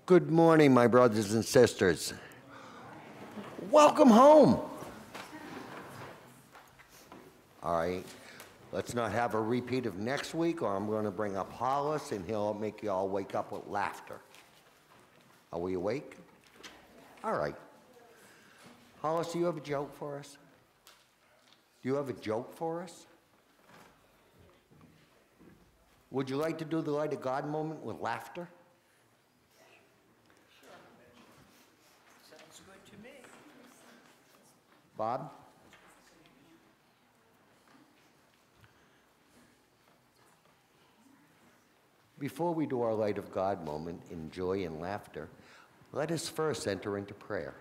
Good morning, my brothers and sisters. Welcome home. All right, let's not have a repeat of next week, or I'm going to bring up Hollis, and he'll make you all wake up with laughter. Are we awake? All right. Hollis, do you have a joke for us? Do you have a joke for us? Would you like to do the Light of God moment with laughter? Sounds good to me. Bob? Before we do our Light of God moment in joy and laughter, let us first enter into prayer.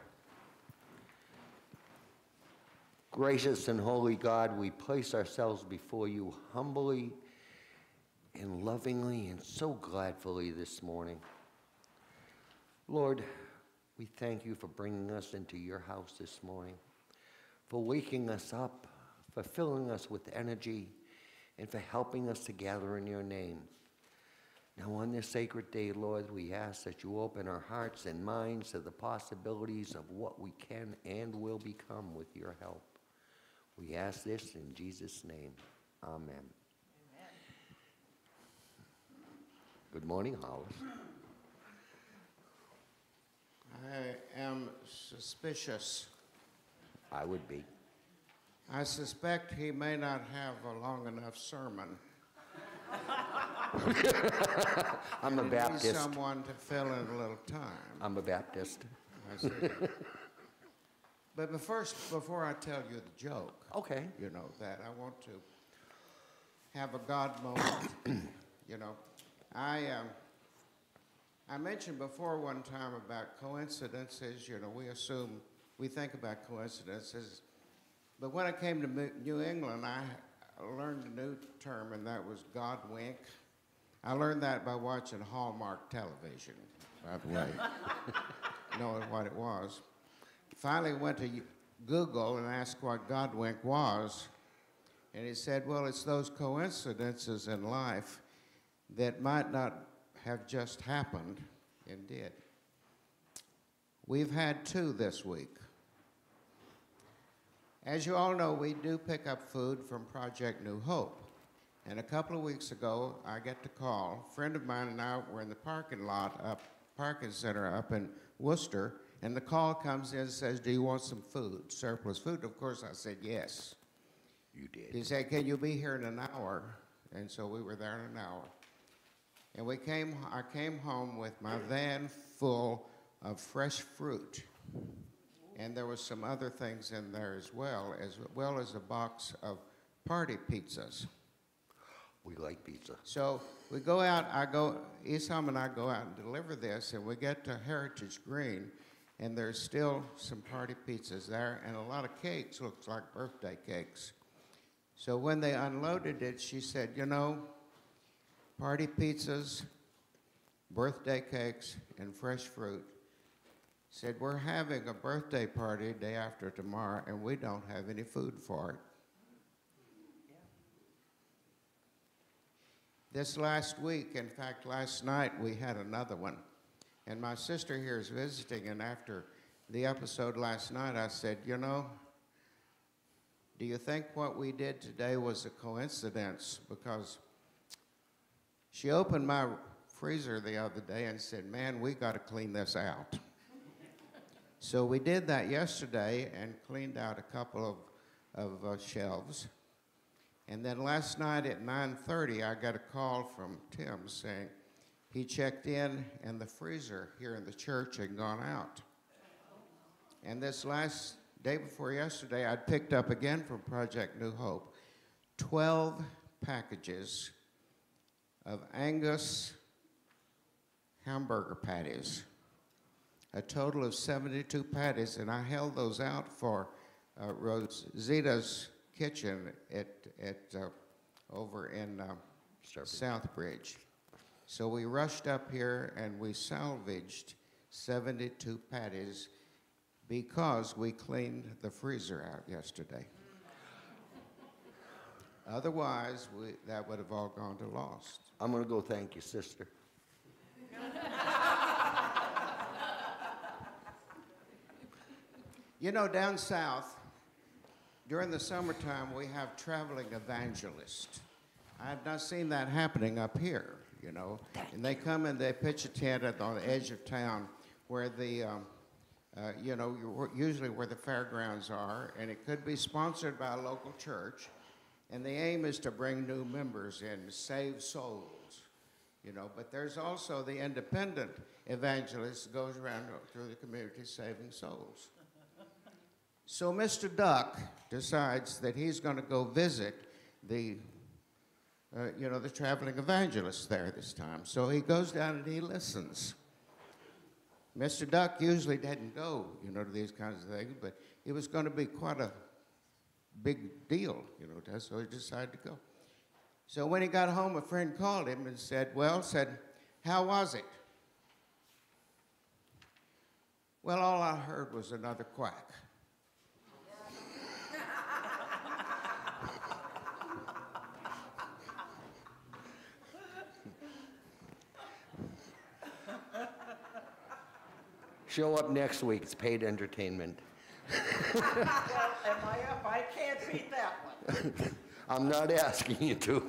Gracious and holy God, we place ourselves before you humbly and lovingly and so gladfully this morning. Lord, we thank you for bringing us into your house this morning, for waking us up, for filling us with energy, and for helping us to gather in your name. Now on this sacred day, Lord, we ask that you open our hearts and minds to the possibilities of what we can and will become with your help. We ask this in Jesus' name. Amen. Amen. Good morning, Hollis. I am suspicious. I would be. I suspect he may not have a long enough sermon. I'm a Need Baptist. someone to fill in a little time. I'm a Baptist. I see. But before I tell you the joke, Okay. you know, that I want to have a God moment. You know, I mentioned before one time about coincidences. You know, we think about coincidences. But when I came to New England, I learned a new term, and that was God wink. I learned that by watching Hallmark television, by the way, knowing what it was. Finally went to Google and asked what God wink was, and he said, well, it's those coincidences in life that might not have just happened and did. We've had two this week. As you all know, we do pick up food from Project New Hope. And a couple of weeks ago, I get the call. A friend of mine and I were in the parking center up in Worcester, and the call comes in and says, do you want some food, surplus food? Of course, I said yes. You did. He said, can you be here in an hour? And so we were there in an hour. And I came home with my van full of fresh fruit. And there was some other things in there as well as a box of party pizzas. We like pizza. So we go out, Isham and I go out and deliver this, and we get to Heritage Green, and there's still some party pizzas there, and a lot of cakes, looks like birthday cakes. So when they unloaded it, she said, you know, party pizzas, birthday cakes, and fresh fruit. Said, we're having a birthday party day after tomorrow, and we don't have any food for it. This last week, in fact, last night, we had another one. And my sister here is visiting, and after the episode last night, I said, you know, do you think what we did today was a coincidence? Because she opened my freezer the other day and said, man, we got to clean this out. So we did that yesterday and cleaned out a couple of shelves. And then last night at 9:30, I got a call from Tim saying he checked in and the freezer here in the church had gone out. And this last day before yesterday, I'd picked up again from Project New Hope 12 packages of Angus hamburger patties, a total of 72 patties, and I held those out for Rosita's Kitchen over in Southbridge. So we rushed up here and we salvaged 72 patties because we cleaned the freezer out yesterday. Otherwise, that would have all gone to lost. I'm going to go thank you, sister. You know, down south, during the summertime, we have traveling evangelists. I have not seen that happening up here, you know. And they come and they pitch a tent on the edge of town where the, usually where the fairgrounds are, and it could be sponsored by a local church. And the aim is to bring new members in, save souls, you know. But there's also the independent evangelist that goes around through the community saving souls. So Mr. Duck decides that he's going to go visit the traveling evangelist there this time. So he goes down and he listens. Mr. Duck usually doesn't go, to these kinds of things, but it was going to be quite a big deal, so he decided to go. So when he got home, a friend called him and said, how was it? Well, all I heard was another quack. Show up next week. It's paid entertainment. Well, am I up? I can't beat that one. I'm not asking you to.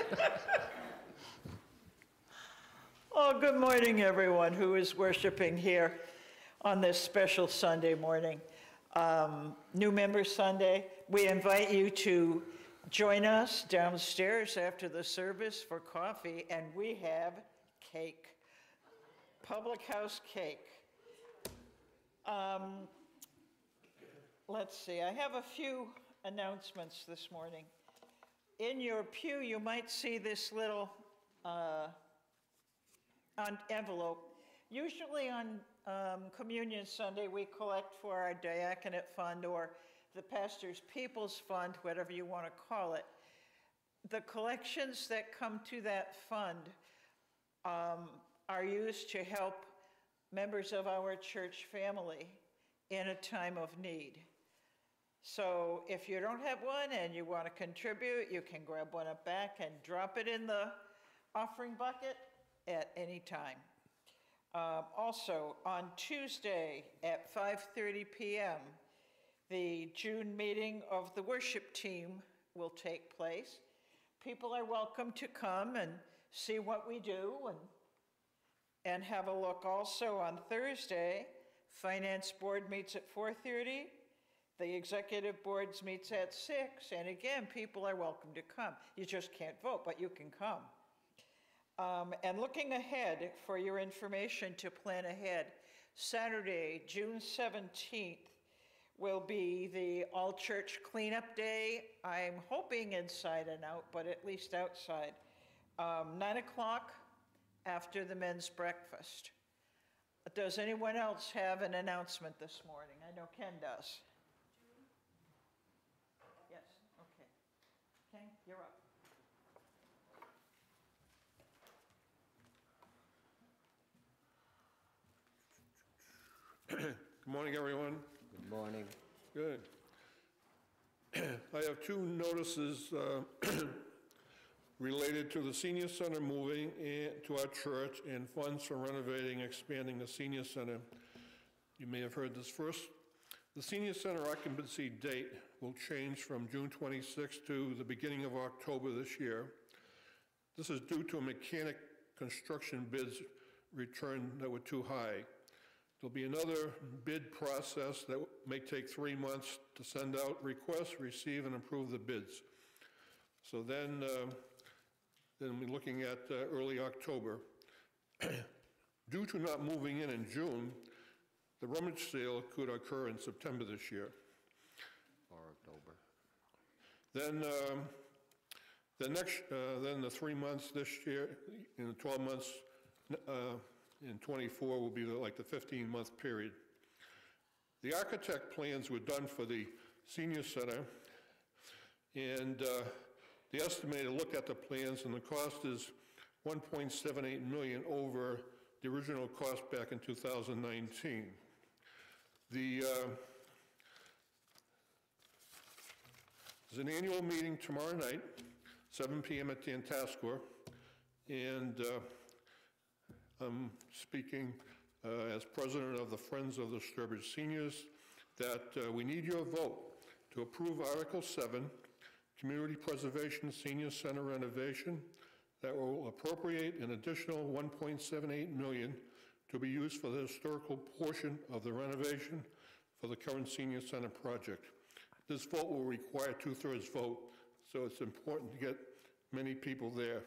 Oh, good morning, everyone who is worshiping here on this special Sunday morning. New Member Sunday. We invite you to join us downstairs after the service for coffee, and we have cake. Public house cake. Let's see, I have a few announcements this morning. In your pew, you might see this little envelope. Usually on Communion Sunday, we collect for our diaconate fund or the pastor's people's fund, whatever you want to call it. The collections that come to that fund are used to help members of our church family in a time of need. So if you don't have one and you want to contribute, you can grab one up back and drop it in the offering bucket at any time. Also, on Tuesday at 5:30 p.m., the June meeting of the worship team will take place. People are welcome to come and see what we do and have a look. Also on Thursday, Finance Board meets at 4:30. The Executive Board meets at 6. And again, people are welcome to come. You just can't vote, but you can come. And looking ahead for your information to plan ahead, Saturday, June 17th, will be the all-church cleanup day. I'm hoping inside and out, but at least outside. 9 o'clock after the men's breakfast. Does anyone else have an announcement this morning? I know Ken does. Yes, okay. Ken, you're up. Good morning, everyone. Good morning. Good. I have two notices related to the senior center moving to our church and funds for renovating, expanding the senior center. You may have heard this first. The senior center occupancy date will change from June 26th to the beginning of October this year. This is due to a mechanic construction bids return that were too high. There'll be another bid process that may take 3 months to send out requests, receive, and approve the bids. So then we're looking at early October. Due to not moving in June, the rummage sale could occur in September this year. Or October. Then the 3 months this year, in the 12 months in 24 will be like the 15-month period. The architect plans were done for the senior center, and the estimated look at the plans, and the cost is $1.78 million over the original cost back in 2019. There's an annual meeting tomorrow night, 7 p.m. at Tantascwa, and I'm speaking as president of the Friends of the Sturbridge Seniors. that we need your vote to approve Article 7, Community Preservation Senior Center renovation, that will appropriate an additional $1.78 million to be used for the historical portion of the renovation for the current senior center project. This vote will require a 2/3 vote, so it's important to get many people there.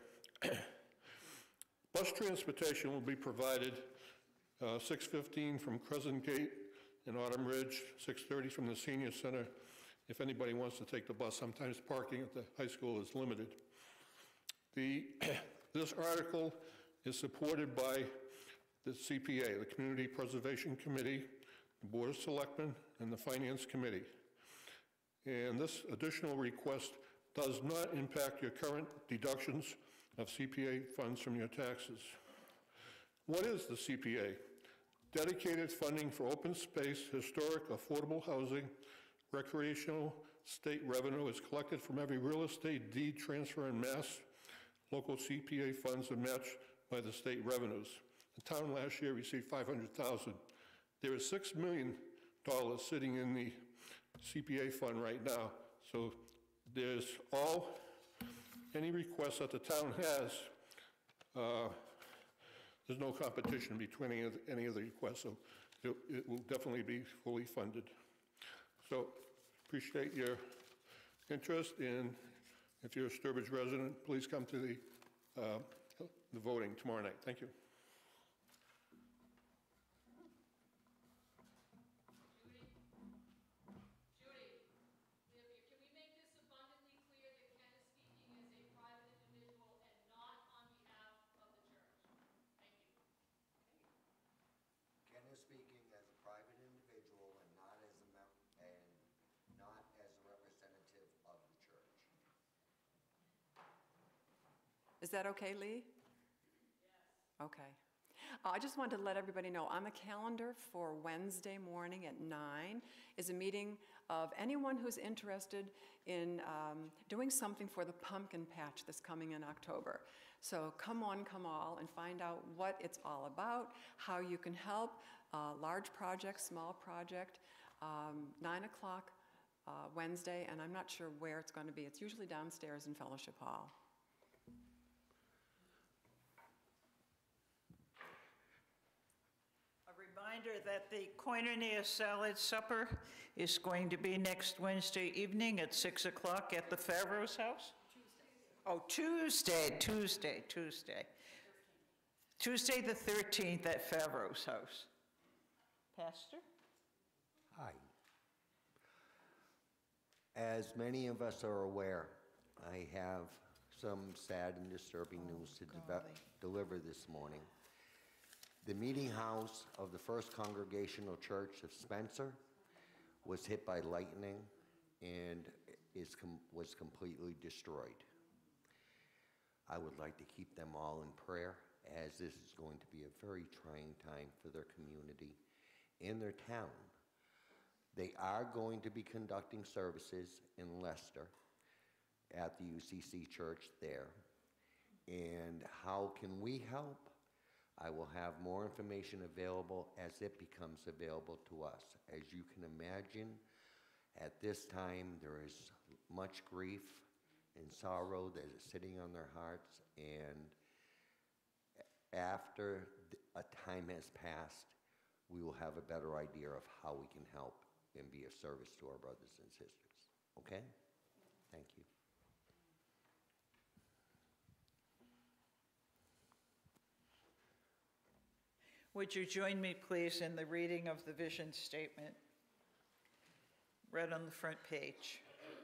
Bus transportation will be provided 6:15 from Crescent Gate and Autumn Ridge, 6:30 from the senior center, if anybody wants to take the bus. Sometimes parking at the high school is limited. This article is supported by the CPA, the Community Preservation Committee, the Board of Selectmen, and the Finance Committee. And this additional request does not impact your current deductions of CPA funds from your taxes. What is the CPA? Dedicated funding for open space, historic, affordable housing, recreational state revenue is collected from every real estate deed transfer in Mass. Local CPA funds are matched by the state revenues. The town last year received $500,000. There is $6 million sitting in the CPA fund right now. So there's any requests that the town has, there's no competition between any of the requests, so it will definitely be fully funded. So appreciate your interest, and if you're a Sturbridge resident, please come to the voting tomorrow night. Thank you. Speaking as a private individual and not as a representative of the church. Is that okay, Lee? Yes. Okay. I just wanted to let everybody know on the calendar for Wednesday morning at 9 is a meeting of anyone who's interested in doing something for the pumpkin patch that's coming in October. So come on, come all, and find out what it's all about, how you can help. Large project, small project, 9 o'clock Wednesday, and I'm not sure where it's going to be. It's usually downstairs in Fellowship Hall. A reminder that the Koinonia Salad Supper is going to be next Wednesday evening at 6 o'clock at the Favreau's house? Tuesday. Oh, Tuesday the 13th at Favreau's house. Pastor? Hi. As many of us are aware, I have some sad and disturbing news to deliver this morning. The meeting house of the First Congregational Church of Spencer was hit by lightning and was completely destroyed. I would like to keep them all in prayer, as this is going to be a very trying time for their community and their town. They are going to be conducting services in Leicester at the UCC church there. And how can we help? I will have more information available as it becomes available to us. As you can imagine, at this time there is much grief and sorrow that is sitting on their hearts, and after a time has passed, we will have a better idea of how we can help and be of service to our brothers and sisters. Okay? Thank you. Would you join me, please, in the reading of the vision statement read on the front page?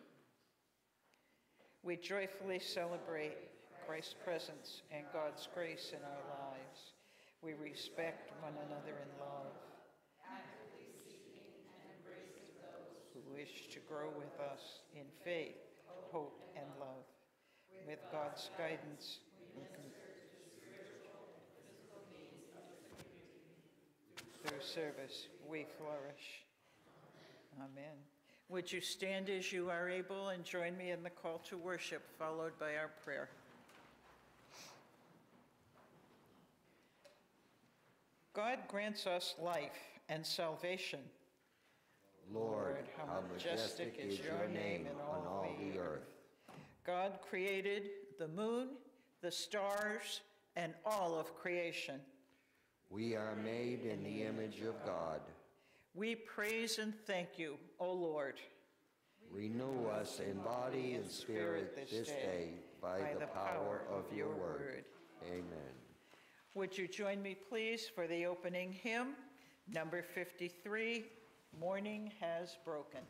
We joyfully celebrate Christ's presence and God's grace in our lives. We respect one another in love, actively seeking and embracing those who wish to grow with us in faith, hope, and love. With God's guidance, we can through service, we flourish. Amen. Would you stand as you are able and join me in the call to worship, followed by our prayer. God grants us life and salvation. Lord, how majestic is your name on all the earth. God created the moon, the stars, and all of creation. We are made in the image of God. We praise and thank you, O Lord. Renew us in body and spirit this day by the power of your word. Amen. Would you join me, please, for the opening hymn, number 53, Morning Has Broken.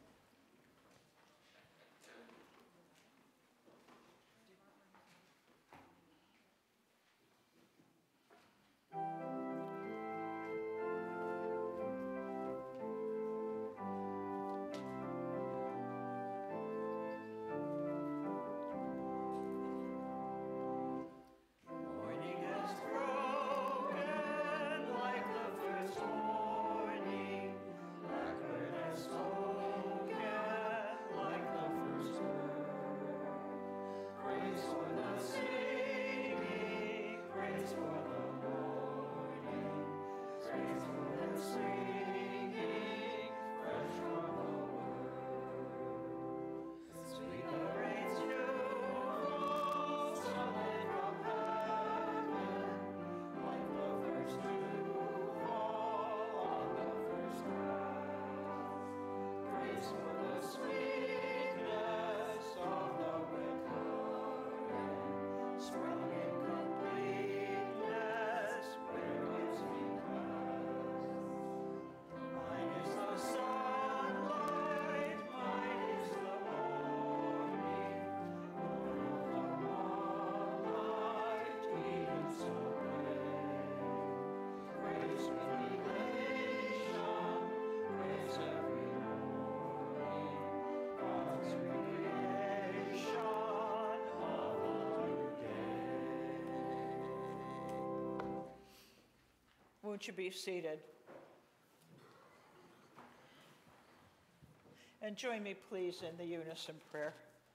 Won't you be seated? And join me, please, in the unison prayer.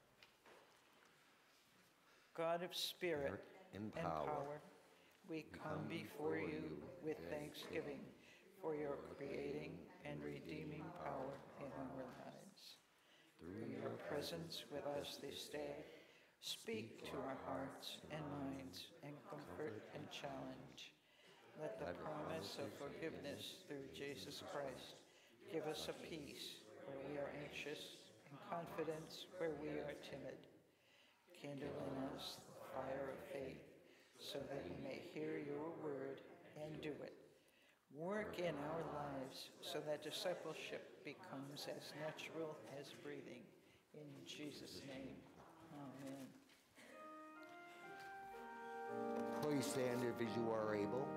God of spirit and power, we come before you with thanksgiving for your creating and redeeming power in our lives. Through your presence with us this day, speak to our hearts and minds and comfort and challenge. Let the promise of forgiveness through Jesus Christ give us a peace where we are anxious and confidence where we are timid. Kindle in us the fire of faith so that we may hear your word and do it. Work in our lives so that discipleship becomes as natural as breathing. In Jesus' name, amen. please stand if as you are able.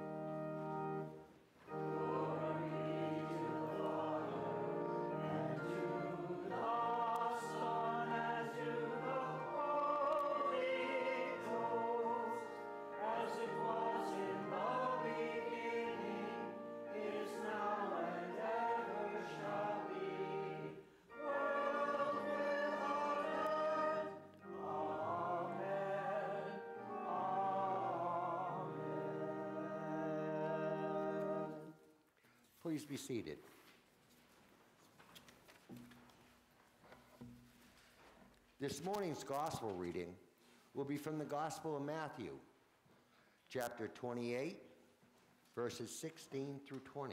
Please be seated. This morning's gospel reading will be from the Gospel of Matthew, chapter 28, verses 16 through 20.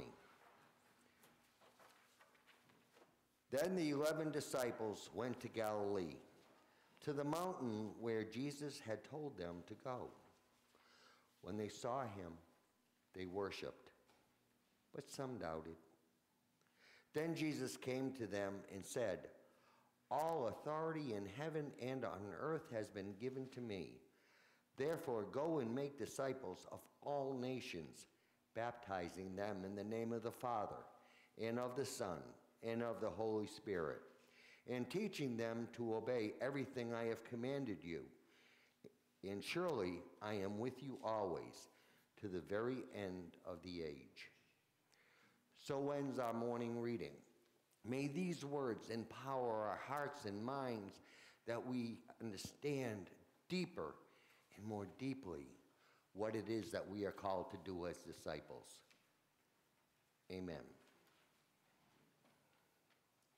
Then the 11 disciples went to Galilee, to the mountain where Jesus had told them to go. When they saw him, they worshiped, but some doubted. Then Jesus came to them and said, "All authority in heaven and on earth has been given to me. Therefore, go and make disciples of all nations, baptizing them in the name of the Father, and of the Son, and of the Holy Spirit, and teaching them to obey everything I have commanded you. And surely I am with you always, to the very end of the age." So ends our morning reading. May these words empower our hearts and minds that we understand deeper and more deeply what it is that we are called to do as disciples. Amen.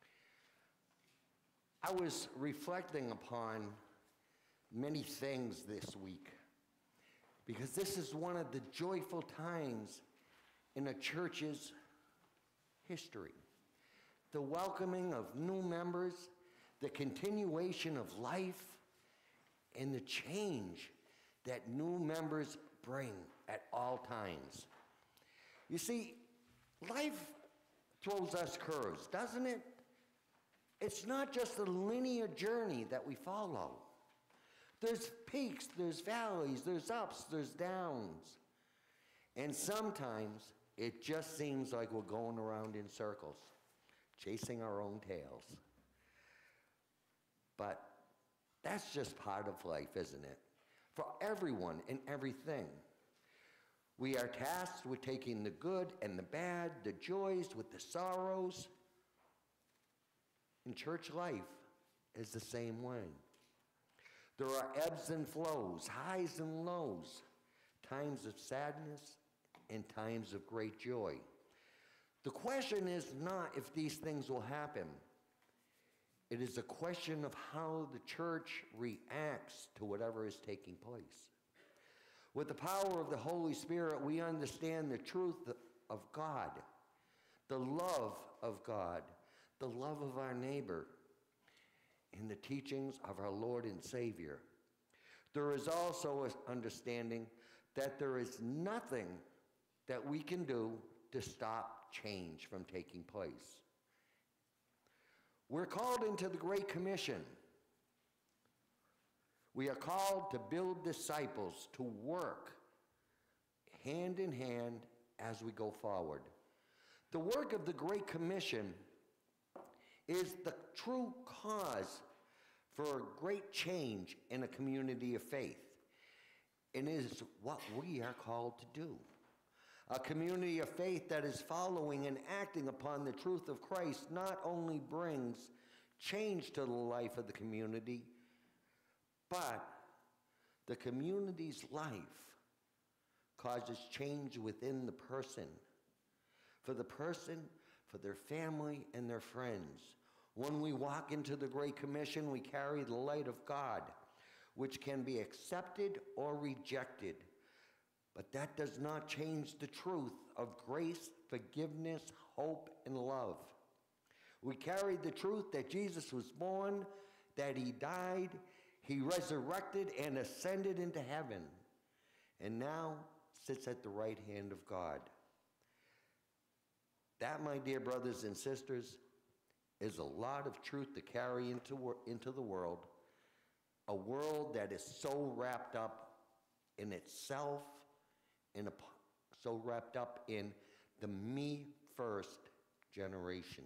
I was reflecting upon many things this week because this is one of the joyful times in a church's history. The welcoming of new members, the continuation of life, and the change that new members bring at all times. You see, life throws us curves, doesn't it? It's not just a linear journey that we follow. There's peaks, there's valleys, there's ups, there's downs. And sometimes it just seems like we're going around in circles, chasing our own tails. But that's just part of life, isn't it? For everyone and everything. We are tasked with taking the good and the bad, the joys with the sorrows. And church life is the same way. There are ebbs and flows, highs and lows, times of sadness and times of great joy. The question is not if these things will happen. It is a question of how the church reacts to whatever is taking place. With the power of the Holy Spirit, we understand the truth of God, the love of God, the love of our neighbor, and the teachings of our Lord and Savior. There is also an understanding that there is nothing that we can do to stop change from taking place. We're called into the Great Commission. We are called to build disciples, to work hand in hand as we go forward. The work of the Great Commission is the true cause for a great change in a community of faith. And is what we are called to do. A community of faith that is following and acting upon the truth of Christ not only brings change to the life of the community, but the community's life causes change within the person. For the person, for their family, and their friends. When we walk into the Great Commission, we carry the light of God, which can be accepted or rejected. But that does not change the truth of grace, forgiveness, hope, and love. We carry the truth that Jesus was born, that he died, he resurrected and ascended into heaven, and now sits at the right hand of God. That, my dear brothers and sisters, is a lot of truth to carry into the world, a world that is so wrapped up in itself, so wrapped up in the me-first generation.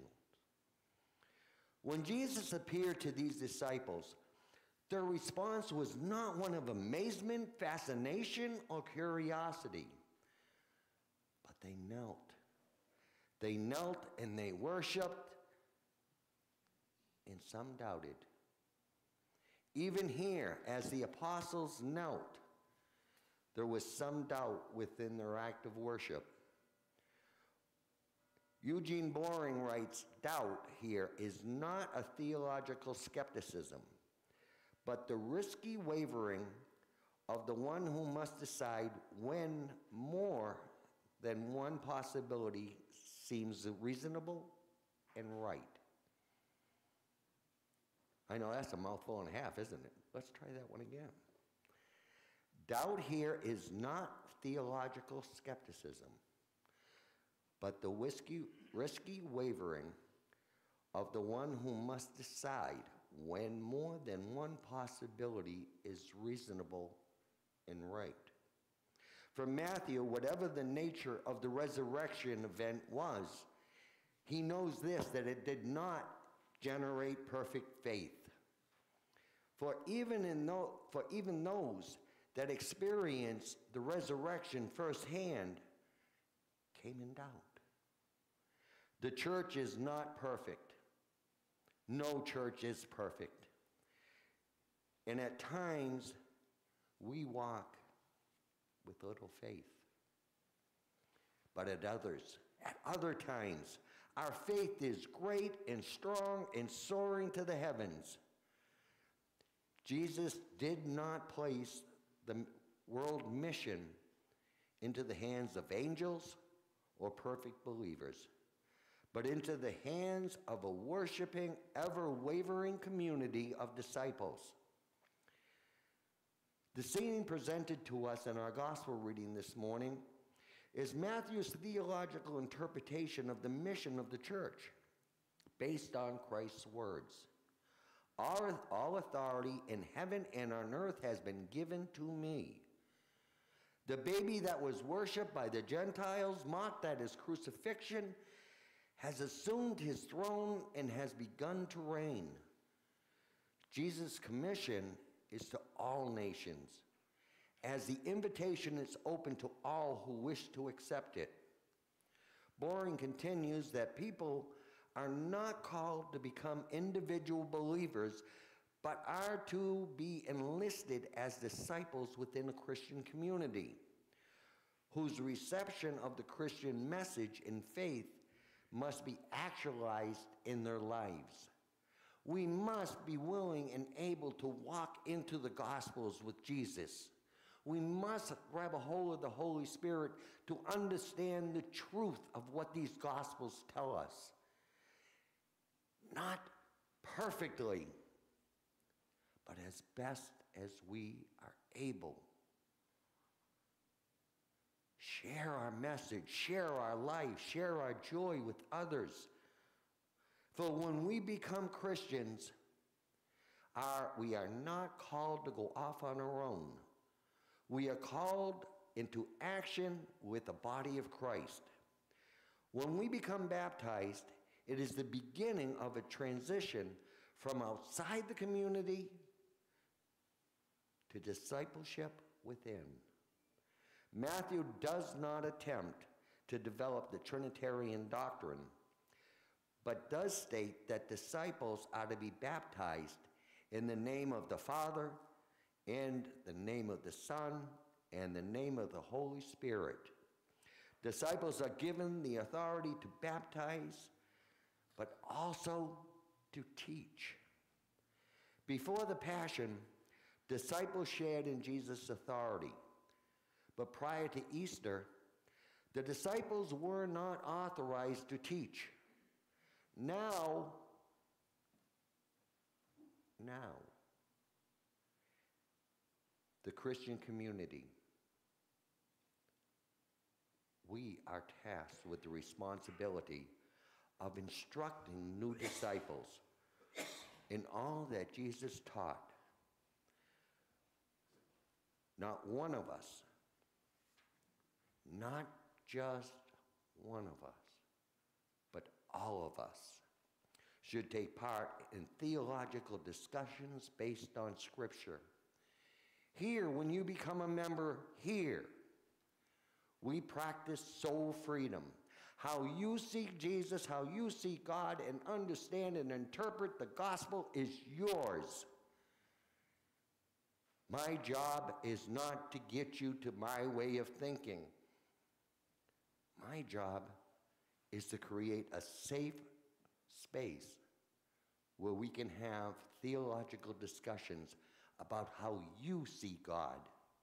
When Jesus appeared to these disciples, their response was not one of amazement, fascination, or curiosity, but they knelt. They knelt and they worshiped, and some doubted. Even here, as the apostles knelt, there was some doubt within their act of worship. Eugene Boring writes, doubt here is not a theological skepticism, but the risky wavering of the one who must decide when more than one possibility seems reasonable and right. I know that's a mouthful and a half, isn't it? Let's try that one again. Doubt here is not theological skepticism, but the risky wavering of the one who must decide when more than one possibility is reasonable and right. For Matthew, whatever the nature of the resurrection event was, he knows this, that it did not generate perfect faith. For even those that experienced the resurrection firsthand came in doubt. The church is not perfect. No church is perfect. And at times, we walk with little faith. But at other times, Our faith is great and strong and soaring to the heavens. Jesus did not place the world mission into the hands of angels or perfect believers, but into the hands of a worshiping, ever-wavering community of disciples. The scene presented to us in our gospel reading this morning is Matthew's theological interpretation of the mission of the church based on Christ's words. All authority in heaven and on earth has been given to me. The baby that was worshipped by the Gentiles, mocked at his crucifixion, has assumed his throne and has begun to reign. Jesus' commission is to all nations, as the invitation is open to all who wish to accept it. Boring continues that people are not called to become individual believers, but are to be enlisted as disciples within a Christian community, whose reception of the Christian message in faith must be actualized in their lives. We must be willing and able to walk into the Gospels with Jesus. We must grab a hold of the Holy Spirit to understand the truth of what these Gospels tell us. Not perfectly, but as best as we are able. Share our message, share our life, share our joy with others. For when we become Christians, we are not called to go off on our own. We are called into action with the body of Christ. When we become baptized, it is the beginning of a transition from outside the community to discipleship within. Matthew does not attempt to develop the Trinitarian doctrine, but does state that disciples are to be baptized in the name of the Father, and the name of the Son, and the name of the Holy Spirit. Disciples are given the authority to baptize, but also to teach. Before the Passion, disciples shared in Jesus' authority. But prior to Easter, the disciples were not authorized to teach. Now, the Christian community, we are tasked with the responsibility of instructing new disciples in all that Jesus taught. Not one of us, not just one of us, but all of us should take part in theological discussions based on Scripture. Here, when you become a member here, we practice soul freedom. How you seek Jesus, how you seek God, and understand and interpret the gospel is yours. My job is not to get you to my way of thinking. My job is to create a safe space where we can have theological discussions about how you see God.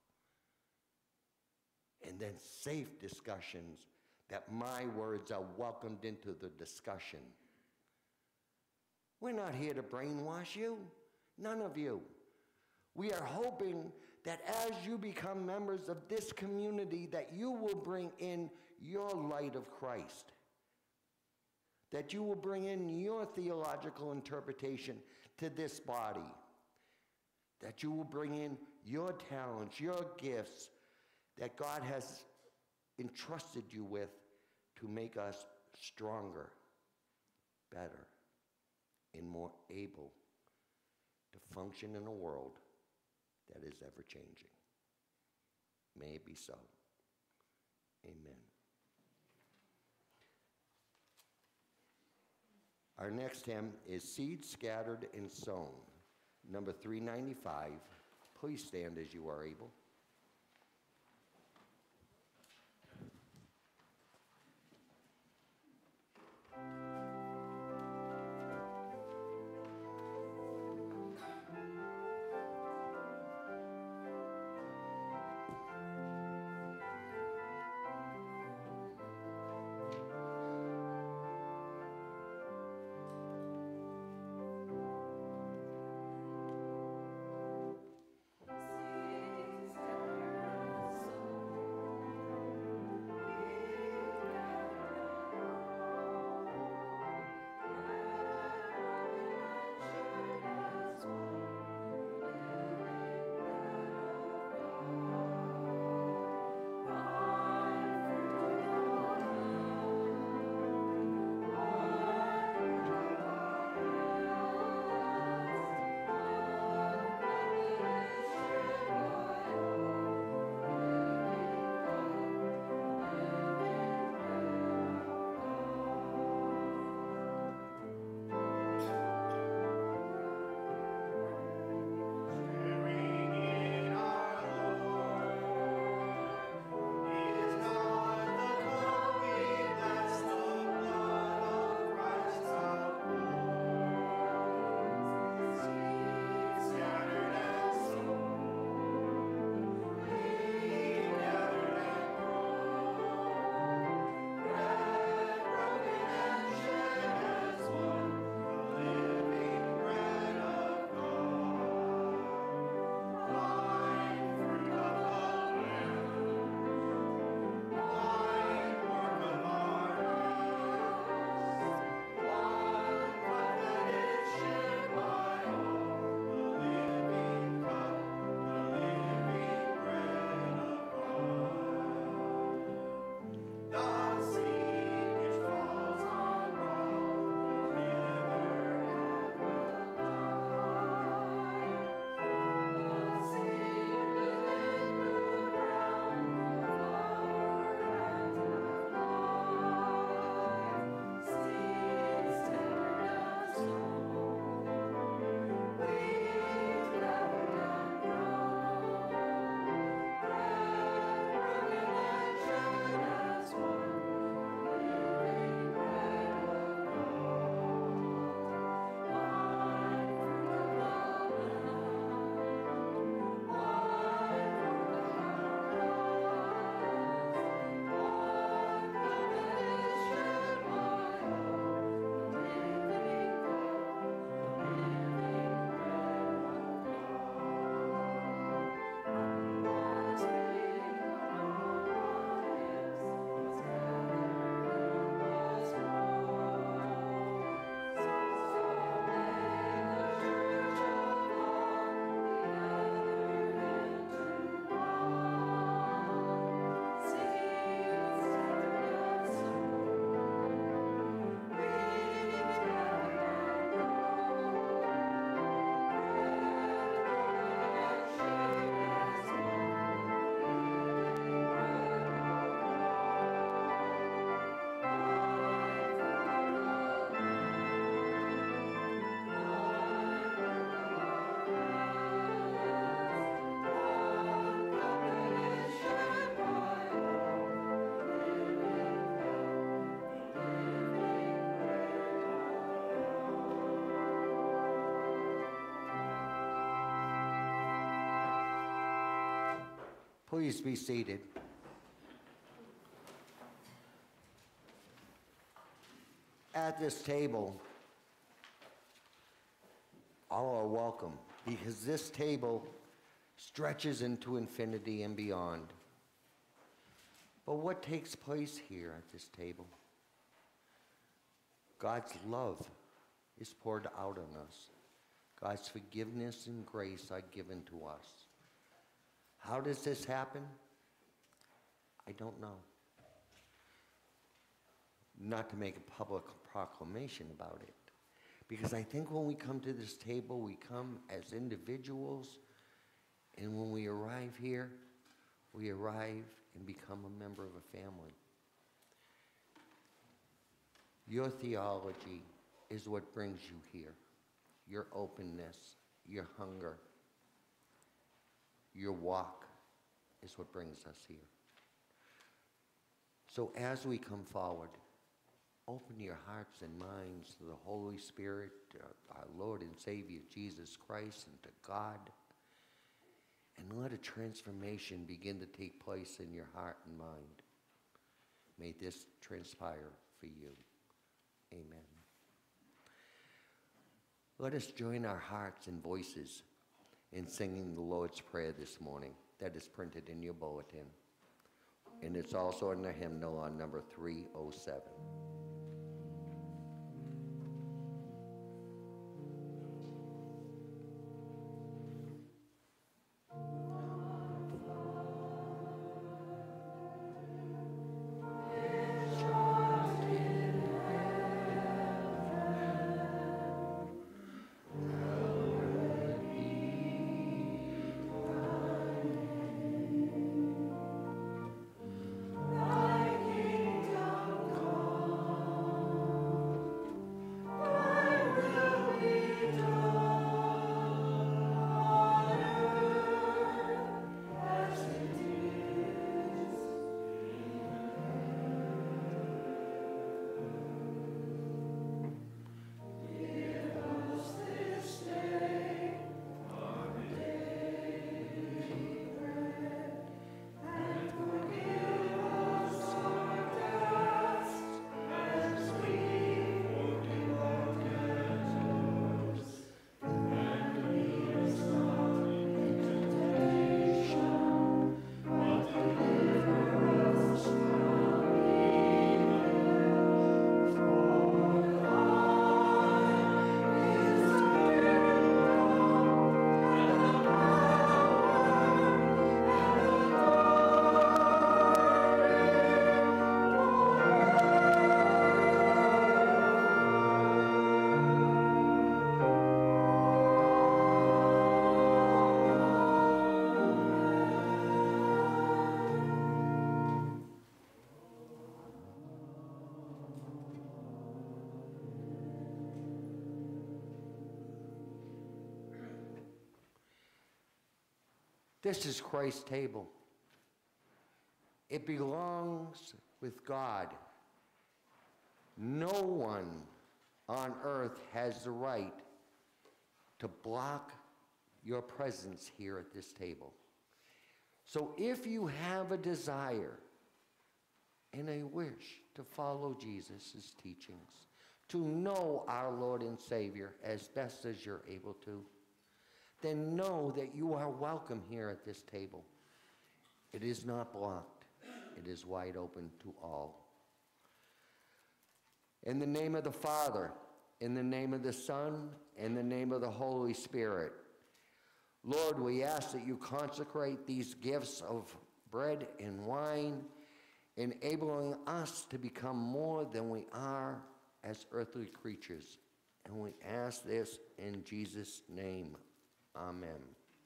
And then safe discussions that my words are welcomed into the discussion. We're not here to brainwash you, none of you. We are hoping that as you become members of this community, that you will bring in your light of Christ, that you will bring in your theological interpretation to this body, that you will bring in your talents, your gifts that God has entrusted you with to make us stronger, better, and more able to function in a world that is ever changing. May it be so. Amen. Our next hymn is Seed Scattered and Sown, number 395. Please stand as you are able. Please be seated. At this table, all are welcome because this table stretches into infinity and beyond. But what takes place here at this table? God's love is poured out on us. God's forgiveness and grace are given to us. How does this happen? I don't know. Not to make a public proclamation about it. Because I think when we come to this table, we come as individuals, and when we arrive here, we arrive and become a member of a family. Your theology is what brings you here. Your openness, your hunger, your walk is what brings us here. So as we come forward, open your hearts and minds to the Holy Spirit, our Lord and Savior Jesus Christ, and to God, and let a transformation begin to take place in your heart and mind. May this transpire for you. Amen. Let us join our hearts and voices in singing the Lord's Prayer this morning. That is printed in your bulletin. And it's also in the hymnal on number 307. This is Christ's table. It belongs with God. No one on earth has the right to block your presence here at this table. So if you have a desire and a wish to follow Jesus' teachings, to know our Lord and Savior as best as you're able to, then know that you are welcome here at this table. It is not blocked. It is wide open to all. In the name of the Father, in the name of the Son, in the name of the Holy Spirit, Lord, we ask that you consecrate these gifts of bread and wine, enabling us to become more than we are as earthly creatures. And we ask this in Jesus' name. Amen.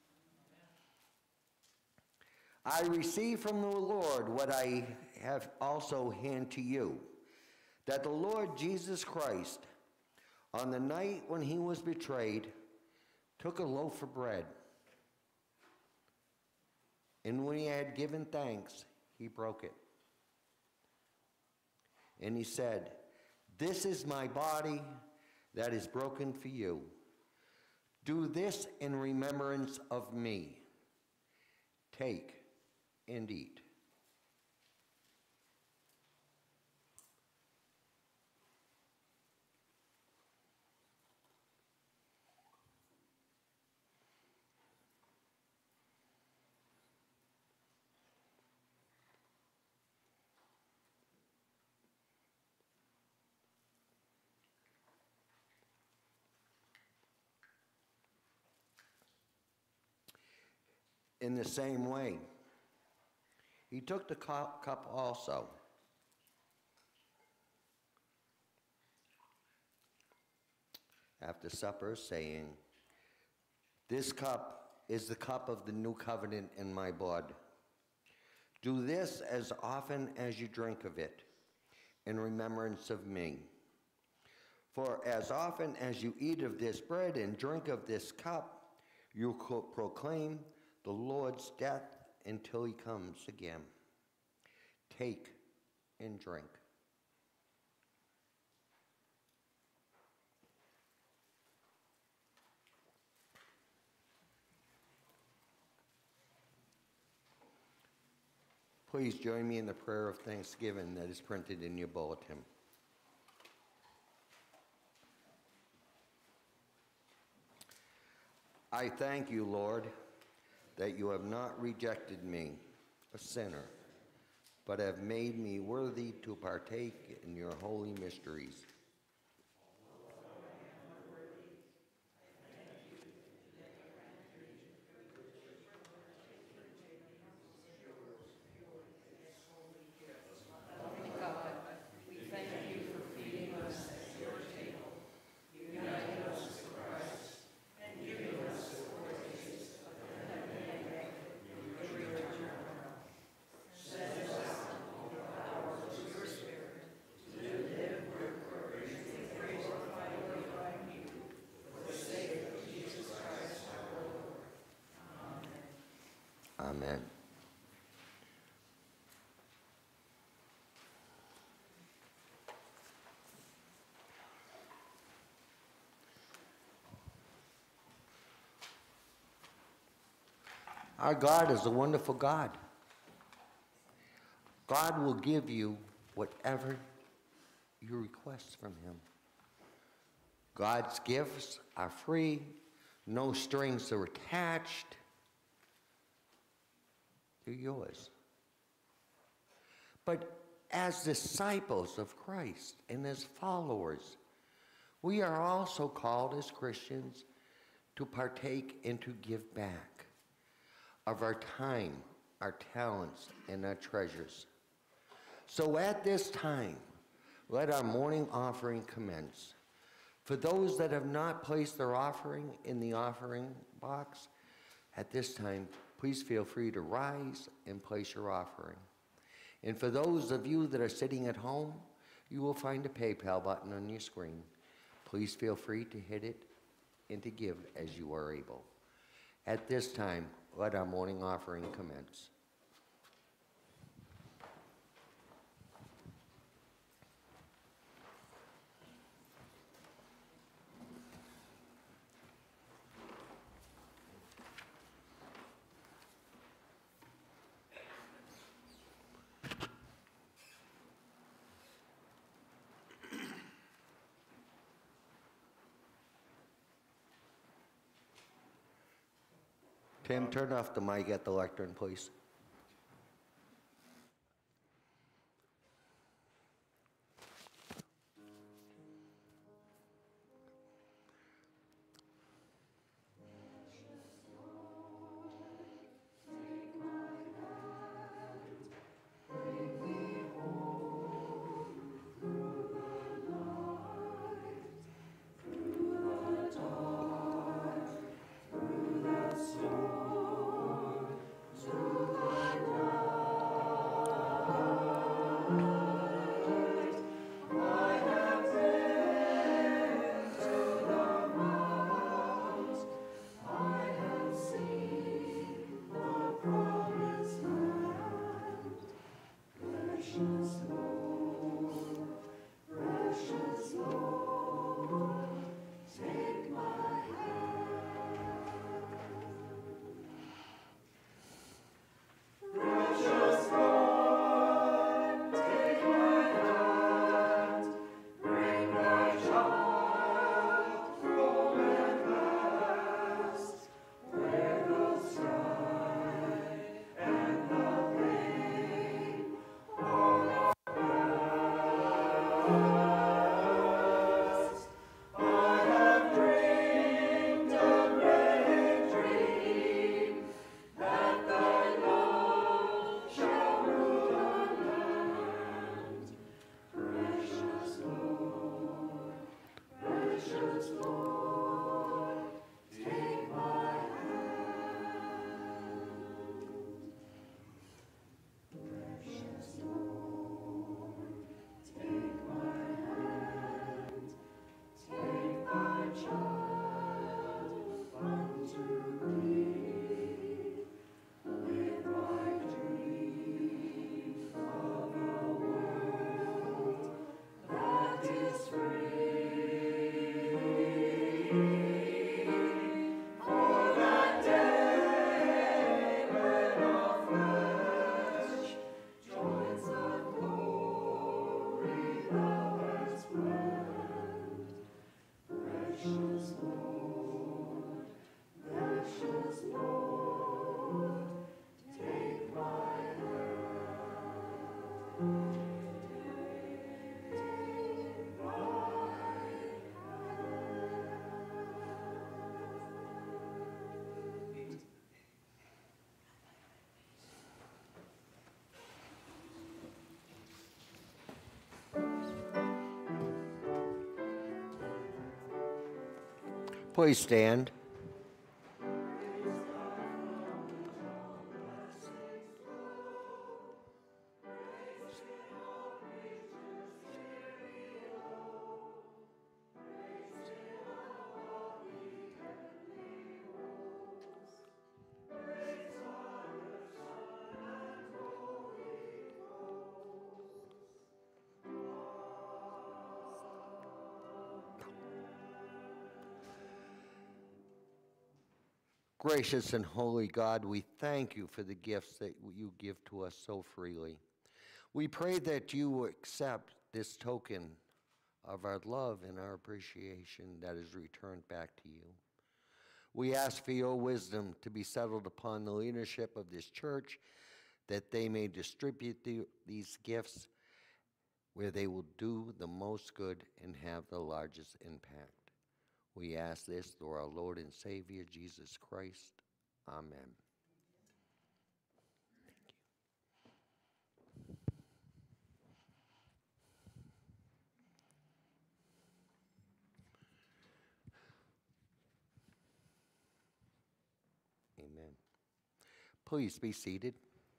I receive from the Lord what I have also handed to you, that the Lord Jesus Christ, on the night when he was betrayed, took a loaf of bread, and when he had given thanks, he broke it. And he said, "This is my body that is broken for you. Do this in remembrance of me. Take and eat. In the same way, he took the cup also, after supper, saying, "This cup is the cup of the new covenant in my blood. Do this as often as you drink of it, in remembrance of me. For as often as you eat of this bread and drink of this cup, you proclaim the Lord's death until he comes again. Take and drink." Please join me in the prayer of thanksgiving that is printed in your bulletin. I thank you, Lord, that you have not rejected me, a sinner, but have made me worthy to partake in your holy mysteries. Amen. Our God is a wonderful God. God will give you whatever you request from him. God's gifts are free, no strings are attached. They're yours. But as disciples of Christ and as followers, we are also called as Christians to partake and to give back of our time, our talents, and our treasures. So at this time, let our morning offering commence. For those that have not placed their offering in the offering box, at this time, please feel free to rise and place your offering. And for those of you that are sitting at home, you will find a PayPal button on your screen. Please feel free to hit it and to give as you are able. At this time, let our morning offering commence. Tim, turn off the mic at the lectern, please. To Please stand. Gracious and holy God, we thank you for the gifts that you give to us so freely. We pray that you will accept this token of our love and our appreciation that is returned back to you. We ask for your wisdom to be settled upon the leadership of this church, that they may distribute these gifts where they will do the most good and have the largest impact. We ask this through our Lord and Savior, Jesus Christ. Amen. Amen. Please be seated.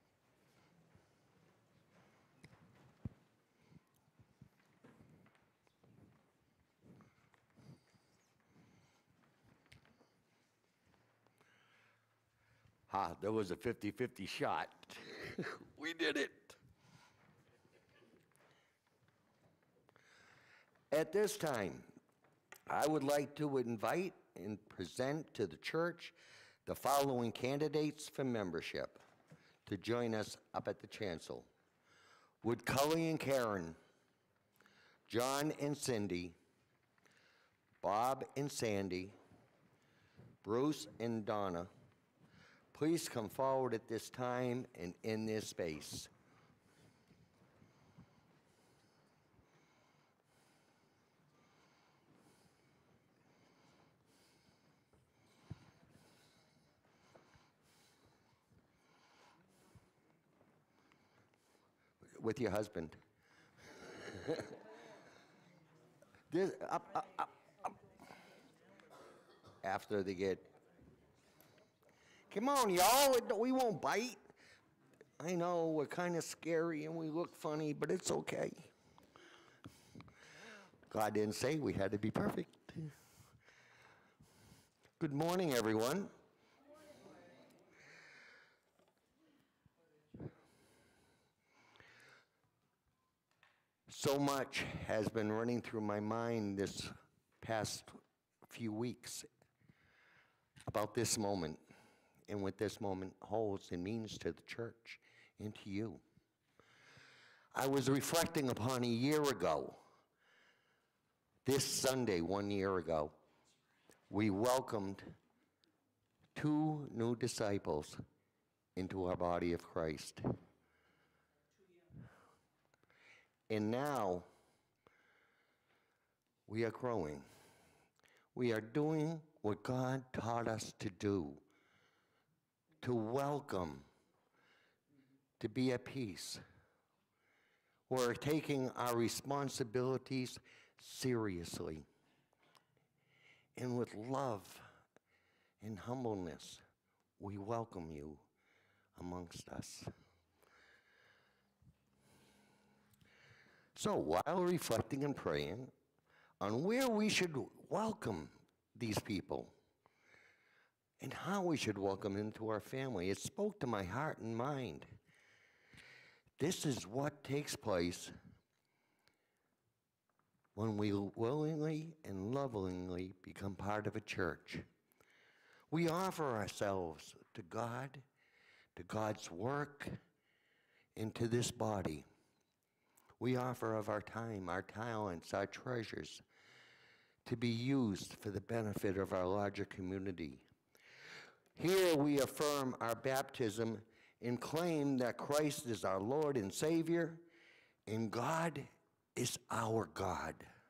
There was a 50-50 shot. We did it. At this time, I would like to invite and present to the church the following candidates for membership to join us up at the chancel. Would Cully and Karen, John and Cindy, Bob and Sandy, Bruce and Donna, please come forward at this time and in this space. With your husband. Up. After they get. Come on, y'all, we won't bite. I know we're kind of scary and we look funny, but it's okay. God didn't say we had to be perfect. Good morning, everyone. So much has been running through my mind this past few weeks about this moment and what this moment holds and means to the church and to you. I was reflecting upon a year ago, this Sunday, 1 year ago, we welcomed 2 new disciples into our body of Christ. And now, we are growing. We are doing what God taught us to do, to welcome, to be at peace. We're taking our responsibilities seriously. and with love and humbleness, we welcome you amongst us. So while reflecting and praying on where we should welcome these people and how we should welcome them into our family, it spoke to my heart and mind. This is what takes place when we willingly and lovingly become part of a church. We offer ourselves to God, to God's work, and to this body. We offer of our time, our talents, our treasures to be used for the benefit of our larger community. Here we affirm our baptism and claim that Christ is our Lord and Savior, and God is our God.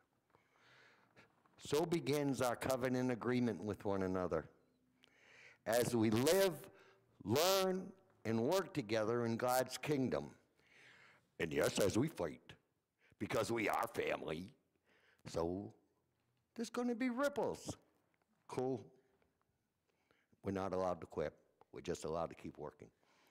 So begins our covenant agreement with one another as we live, learn, and work together in God's kingdom. And yes, as we fight, because we are family. So there's going to be ripples. Cool. We're not allowed to quit. We're just allowed to keep working.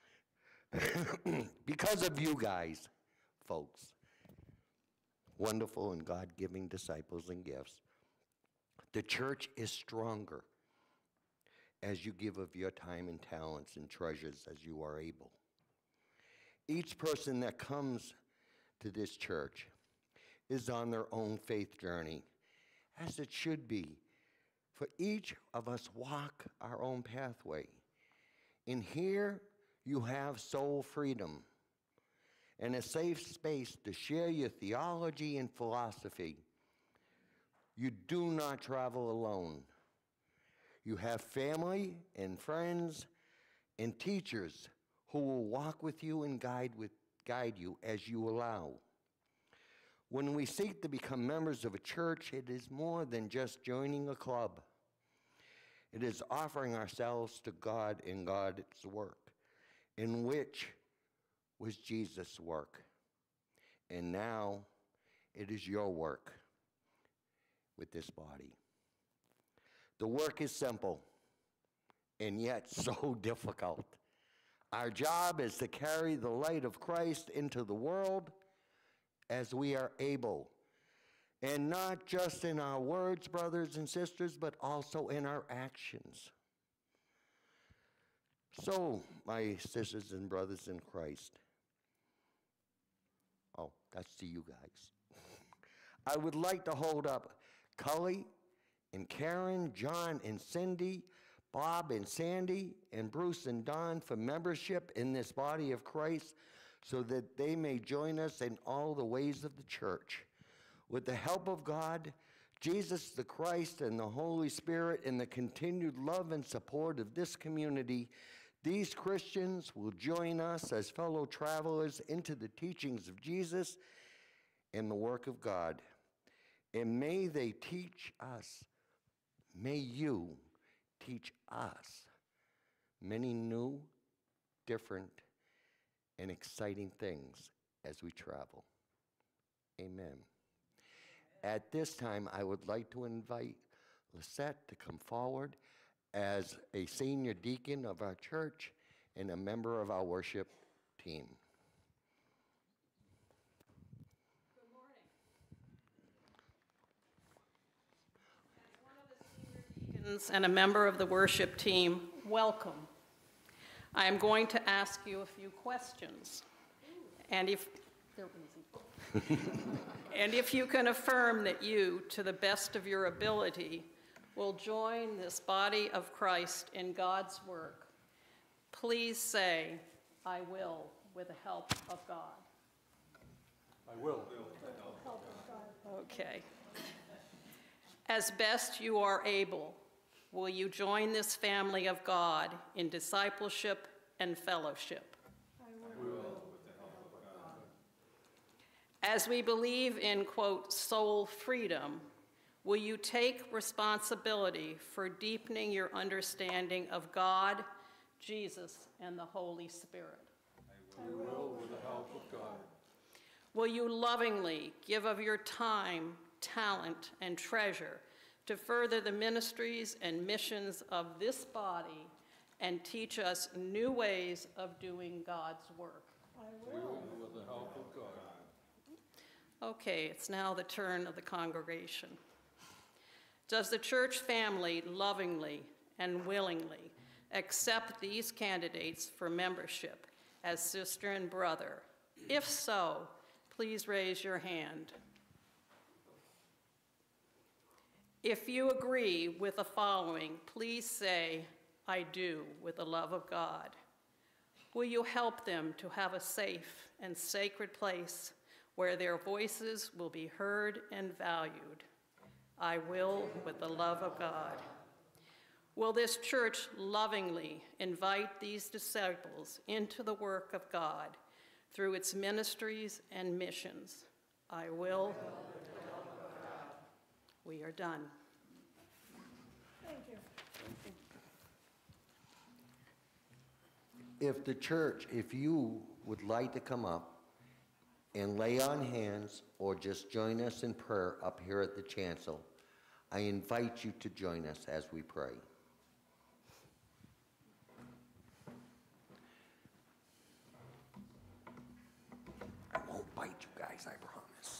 Because of you guys, folks, wonderful and God-giving disciples and gifts, the church is stronger as you give of your time and talents and treasures as you are able. Each person that comes to this church is on their own faith journey, as it should be. For each of us walk our own pathway. And here you have soul freedom and a safe space to share your theology and philosophy. You do not travel alone. You have family and friends and teachers who will walk with you and guide you as you allow. When we seek to become members of a church, it is more than just joining a club. It is offering ourselves to God in God's work, in which was Jesus' work. And now it is your work with this body. The work is simple and yet so difficult. Our job is to carry the light of Christ into the world as we are able. And not just in our words, brothers and sisters, but also in our actions. So, my sisters and brothers in Christ, oh, that's to you guys. I would like to hold up Cully and Karen, John and Cindy, Bob and Sandy, and Bruce and Don for membership in this body of Christ so that they may join us in all the ways of the church. With the help of God, Jesus the Christ, and the Holy Spirit, and the continued love and support of this community, these Christians will join us as fellow travelers into the teachings of Jesus and the work of God. And may they teach us, may you teach us many new, different, and exciting things as we travel. Amen. At this time, I would like to invite Lisette to come forward as a senior deacon of our church and a member of our worship team. Good morning. As one of the senior deacons and a member of the worship team, welcome. I am going to ask you a few questions. And if they're easy. And if you can affirm that you, to the best of your ability, will join this body of Christ in God's work, please say, I will, with the help of God. I will. Okay. As best you are able, will you join this family of God in discipleship and fellowship? As we believe in, quote, soul freedom, will you take responsibility for deepening your understanding of God, Jesus, and the Holy Spirit? I will with the help of God. Will you lovingly give of your time, talent, and treasure to further the ministries and missions of this body and teach us new ways of doing God's work. With the help of God. Okay, it's now the turn of the congregation. Does the church family lovingly and willingly accept these candidates for membership as sister and brother? If so, please raise your hand. If you agree with the following, please say, "I do," with the love of God. Will you help them to have a safe and sacred place where their voices will be heard and valued? I will with the love of God. Will this church lovingly invite these disciples into the work of God through its ministries and missions? I will. We are done. Thank you. If you would like to come up and lay on hands or just join us in prayer up here at the chancel, I invite you to join us as we pray. I won't bite you guys, I promise.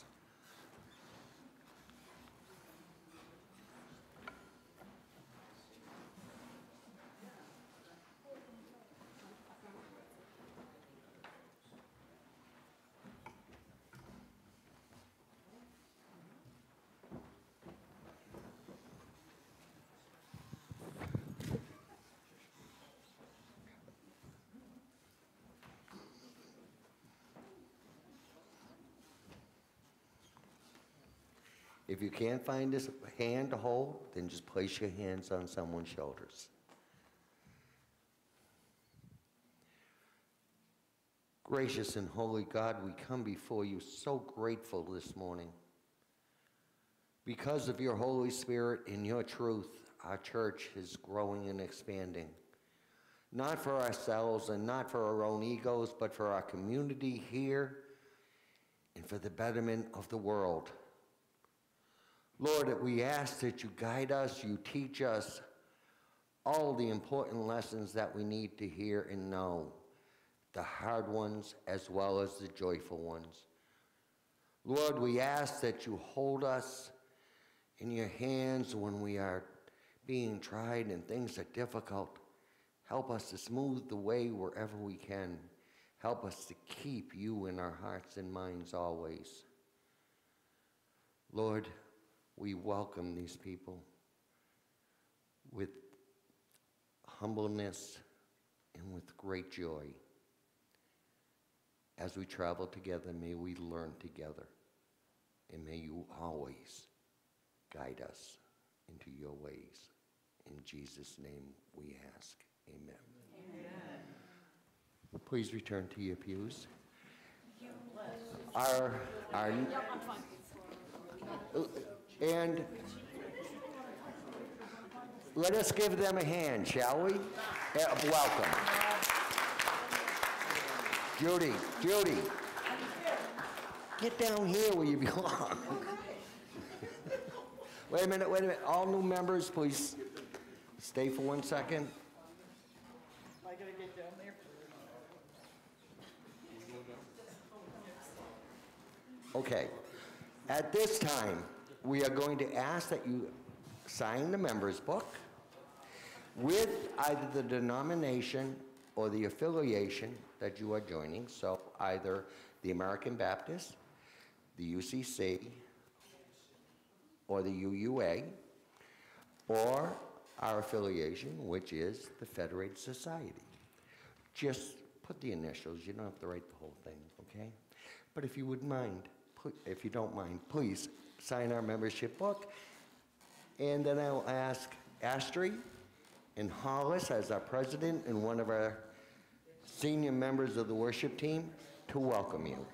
If you can't find this hand to hold, then just place your hands on someone's shoulders. Gracious and holy God, we come before you so grateful this morning. Because of your Holy Spirit and your truth, our church is growing and expanding. Not for ourselves and not for our own egos, but for our community here and for the betterment of the world. Lord, that we ask that you guide us, you teach us all the important lessons that we need to hear and know, the hard ones as well as the joyful ones. Lord, we ask that you hold us in your hands when we are being tried and things are difficult. Help us to smooth the way wherever we can. Help us to keep you in our hearts and minds always. Lord, we welcome these people with humbleness and with great joy. As we travel together, may we learn together, and may you always guide us into your ways. In Jesus' name we ask, amen. Amen. Please return to your pews. And let us give them a hand, shall we? Welcome. Judy, get down here where you belong. Wait a minute. All new members, please stay for 1 second. I gotta get down there. Okay. At this time, we are going to ask that you sign the member's book with either the denomination or the affiliation that you are joining, so either the American Baptist, the UCC, or the UUA, or our affiliation, which is the Federated Society. Just put the initials, you don't have to write the whole thing, okay? But if you don't mind, please sign our membership book, and then I'll ask Astrid and Hollis as our president and one of our senior members of the worship team to welcome you.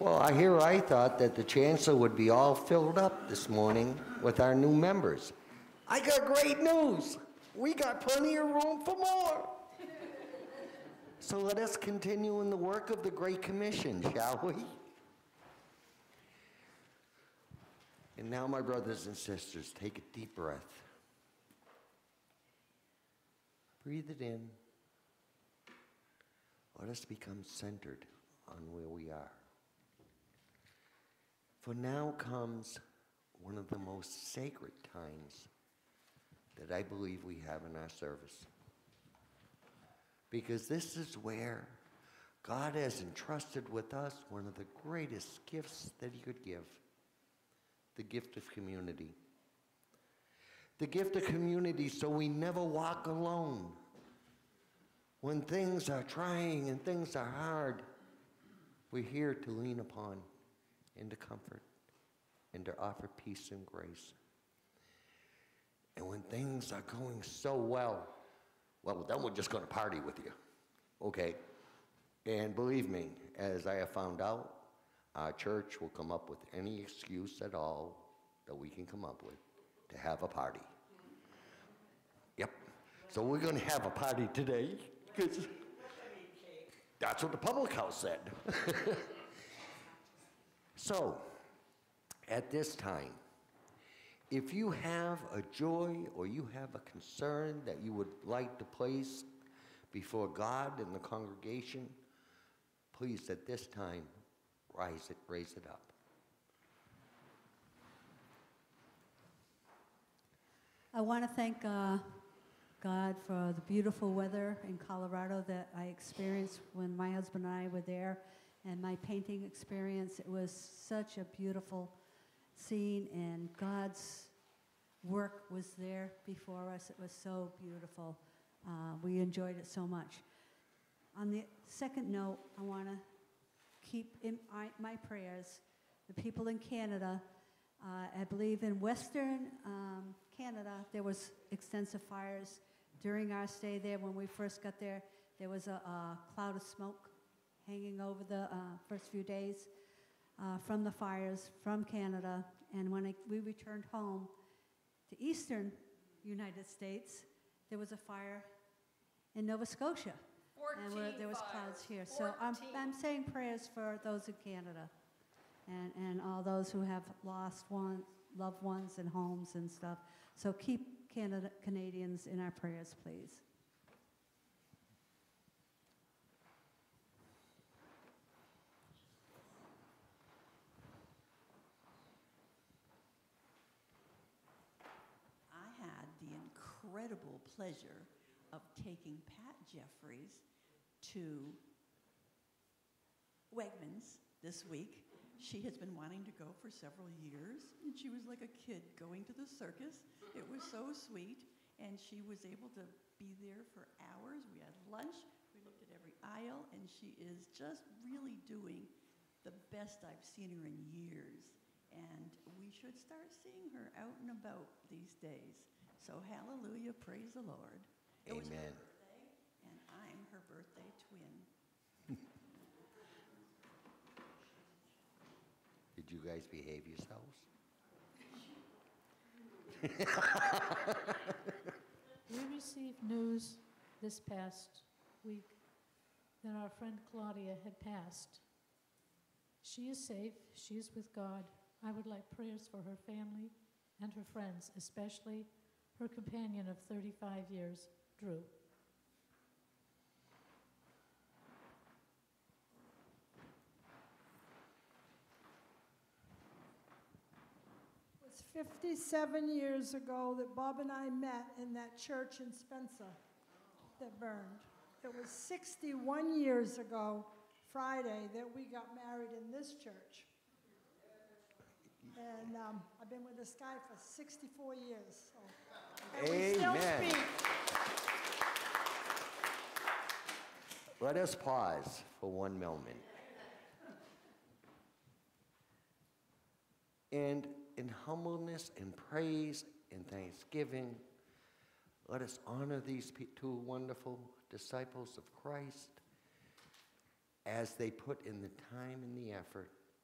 Well, I thought that the chancel would be all filled up this morning with our new members. I got great news. We got plenty of room for more. So let us continue in the work of the Great Commission, shall we? And now, my brothers and sisters, take a deep breath. Breathe it in. Let us become centered on where we are. For now comes one of the most sacred times that I believe we have in our service. Because this is where God has entrusted with us one of the greatest gifts that he could give, the gift of community. The gift of community so we never walk alone. When things are trying and things are hard, we're here to lean upon and to comfort and to offer peace and grace. And when things are going so well, then we're just going to party with you, okay? And believe me, as I have found out, our church will come up with any excuse at all that we can come up with to have a party. Yep. So we're going to have a party today, because that's what the public house said. So, at this time, if you have a joy or you have a concern that you would like to place before God and the congregation, please at this time raise it up. I want to thank God for the beautiful weather in Colorado that I experienced when my husband and I were there, and my painting experience. It was such a beautiful scene, and God's work was there before us. It was so beautiful. We enjoyed it so much. On the second note, I want to keep in my prayers the people in Canada. I believe in Western Canada, there was extensive fires during our stay there. When we first got there, there was a cloud of smoke hanging over the first few days from the fires from Canada. And when we returned home to eastern United States, there was a fire in Nova Scotia. And there was clouds here. So I'm saying prayers for those in Canada and all those who have lost loved ones and homes and stuff. So keep Canadians in our prayers, please. I had the incredible pleasure of taking Pat Jeffries to Wegmans this week. She has been wanting to go for several years, and she was like a kid going to the circus. It was so sweet, and she was able to be there for hours. We had lunch, we looked at every aisle, and she is just really doing the best I've seen her in years. And we should start seeing her out and about these days. So hallelujah, praise the Lord. It was her birthday, and I'm her birthday twin. Did you guys behave yourselves? We received news this past week that our friend Claudia had passed. She is safe. She is with God. I would like prayers for her family and her friends, especially her companion of 35 years, Drew. It was 57 years ago that Bob and I met in that church in Spencer that burned. It was 61 years ago, Friday, that we got married in this church. And I've been with this guy for 64 years. So. And we still Amen. speak. Let us pause for one moment. And in humbleness and praise and thanksgiving, let us honor these two wonderful disciples of Christ as they put in the time and the effort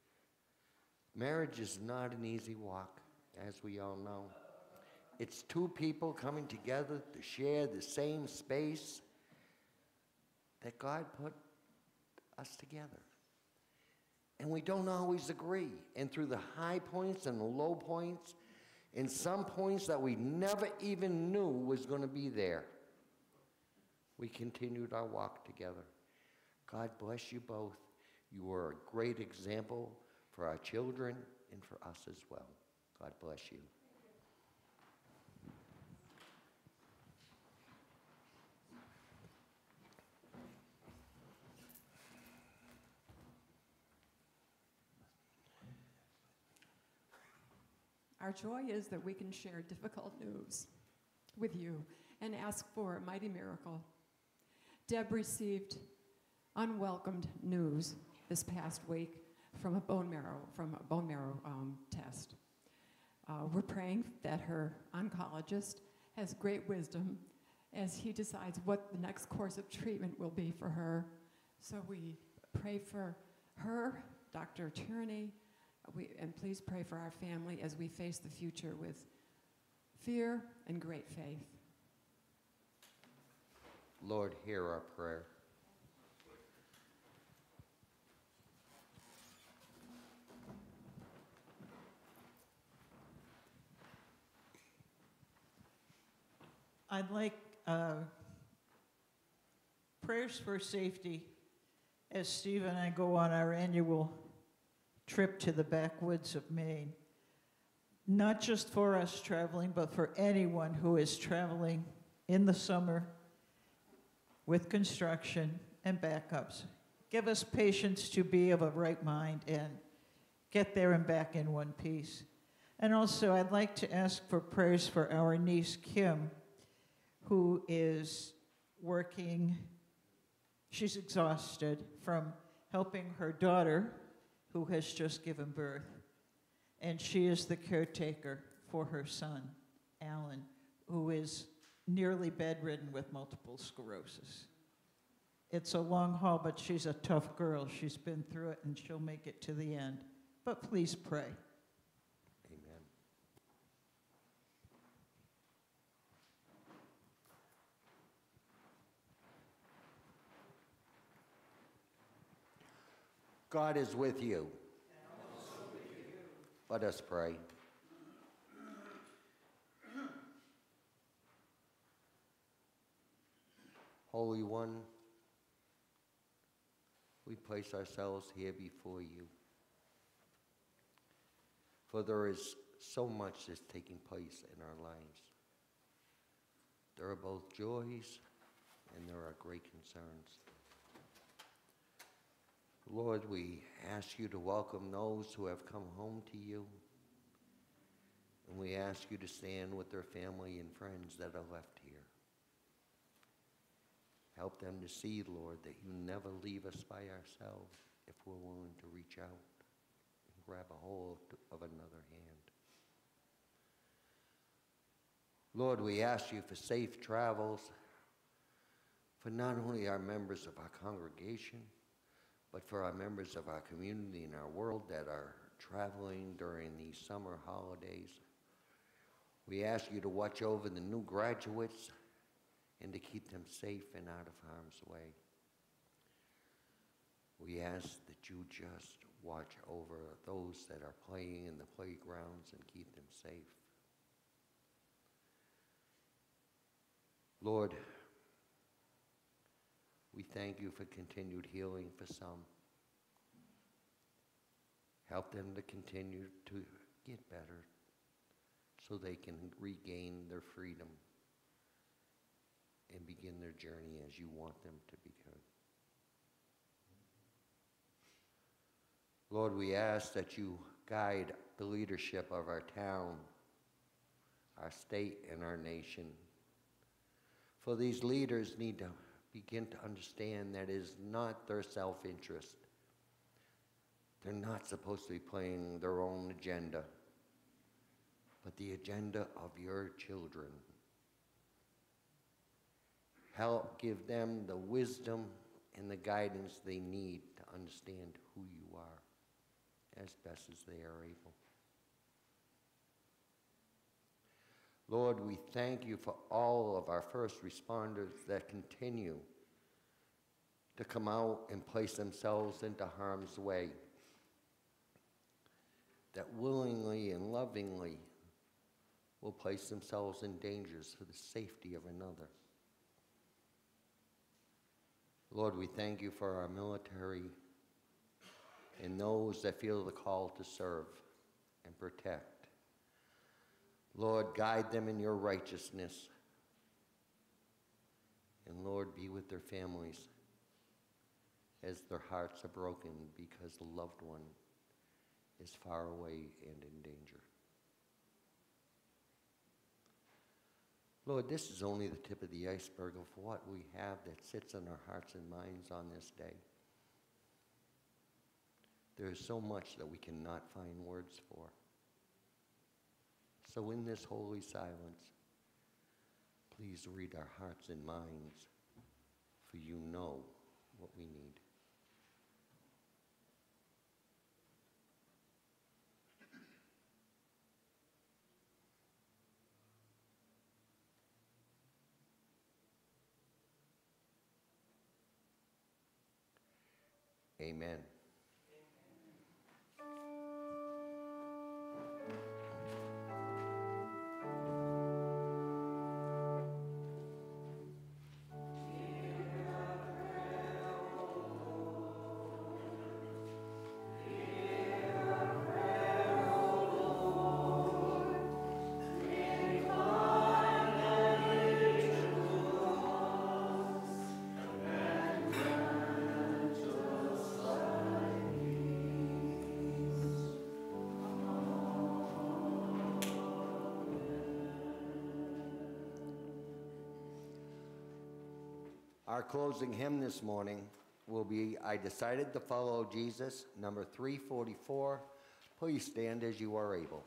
Marriage is not an easy walk, as we all know. It's two people coming together to share the same space that God put us together. And we don't always agree. And through the high points and the low points, and some points that we never even knew was going to be there, we continued our walk together. God bless you both. You are a great example for our children and for us as well. God bless you. Our joy is that we can share difficult news with you and ask for a mighty miracle. Deb received unwelcomed news this past week from a bone marrow test. We're praying that her oncologist has great wisdom as he decides what the next course of treatment will be for her. So we pray for her, Dr. Tierney, and please pray for our family as we face the future with fear and great faith. Lord, hear our prayer. I'd like prayers for safety as Steve and I go on our annual trip to the backwoods of Maine. Not just for us traveling, but for anyone who is traveling in the summer with construction and backups. Give us patience to be of a right mind and get there and back in one piece. And also, I'd like to ask for prayers for our niece, Kim, who is working. She's exhausted from helping her daughter, who has just given birth, and she is the caretaker for her son, Alan, who is nearly bedridden with multiple sclerosis. It's a long haul, but she's a tough girl. She's been through it, and she'll make it to the end. But please pray. Amen. God is with you. And also with you. Let us pray. Holy One, we place ourselves here before you. For there is so much that's taking place in our lives. There are both joys and there are great concerns. Lord, we ask you to welcome those who have come home to you. And we ask you to stand with their family and friends that are left here. Help them to see, Lord, that you never leave us by ourselves if we're willing to reach out and grab a hold of another hand. Lord, we ask you for safe travels for not only our members of our congregation, but for our members of our community and our world that are traveling during these summer holidays. We ask you to watch over the new graduates and to keep them safe and out of harm's way. We ask that you just watch over those that are playing in the playgrounds and keep them safe. Lord, we thank you for continued healing for some. Help them to continue to get better so they can regain their freedom and begin their journey as you want them to begin. Lord, we ask that you guide the leadership of our town, our state, and our nation. For these leaders need to begin to understand that it is not their self-interest. They're not supposed to be playing their own agenda, but the agenda of your children. Help give them the wisdom and the guidance they need to understand who you are. as best as they are able. Lord, we thank you for all of our first responders that continue to come out and place themselves into harm's way, that willingly and lovingly will place themselves in dangers for the safety of another. Lord, we thank you for our military and those that feel the call to serve and protect. Lord, guide them in your righteousness. And Lord, be with their families as their hearts are broken because the loved one is far away and in danger. Lord, this is only the tip of the iceberg of what we have that sits in our hearts and minds on this day. There is so much that we cannot find words for. So in this holy silence, please read our hearts and minds, for you know what we need. Amen. Our closing hymn this morning will be I Decided to Follow Jesus, number 344. Please stand as you are able.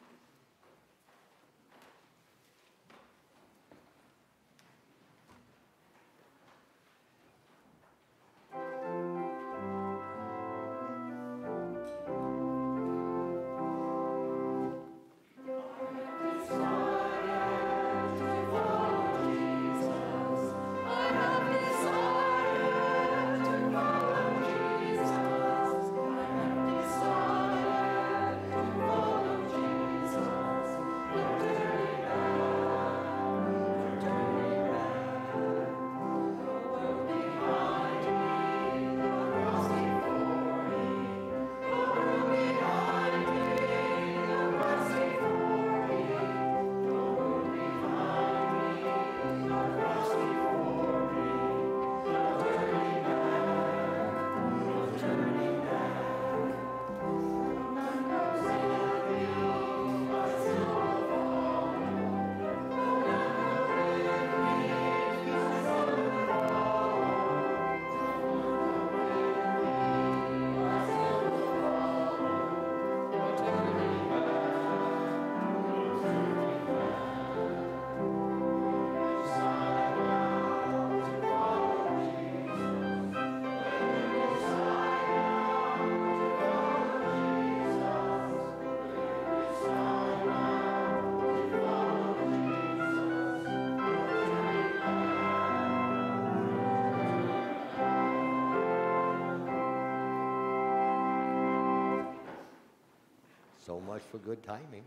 So much for good timing.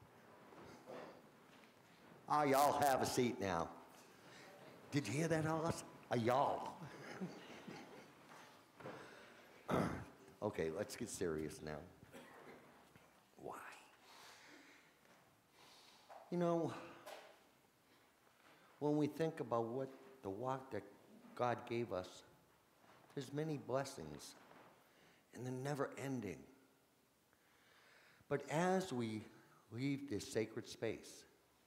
Y'all have a seat now. Did you hear that, Alice? Y'all. Okay, let's get serious now. Why? You know, when we think about what the walk that God gave us, there's many blessings, and they're never ending. But as we leave this sacred space,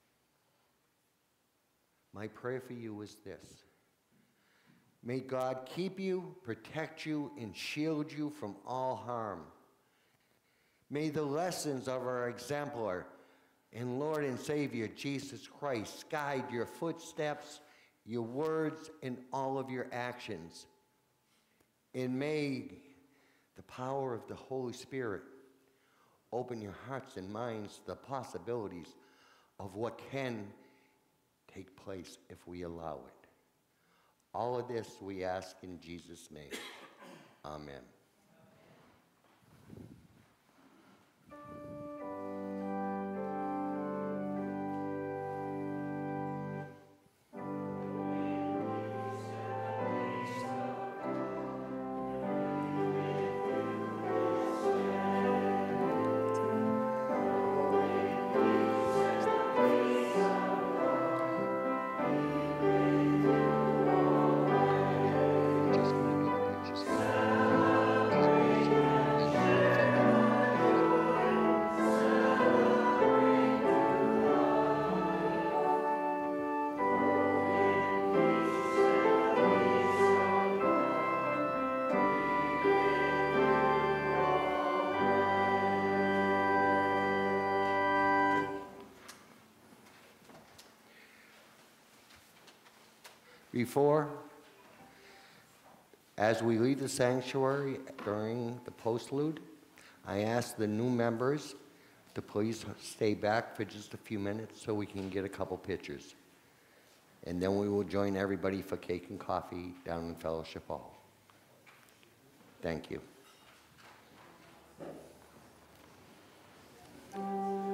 my prayer for you is this. May God keep you, protect you, and shield you from all harm. May the lessons of our exemplar and Lord and Savior, Jesus Christ, guide your footsteps, your words, and all of your actions. And may the power of the Holy Spirit. Open your hearts and minds to the possibilities of what can take place if we allow it. All of this we ask in Jesus' name. Amen. Before, as we leave the sanctuary during the postlude, I ask the new members to please stay back for just a few minutes so we can get a couple pictures. And then we will join everybody for cake and coffee down in Fellowship Hall. Thank you.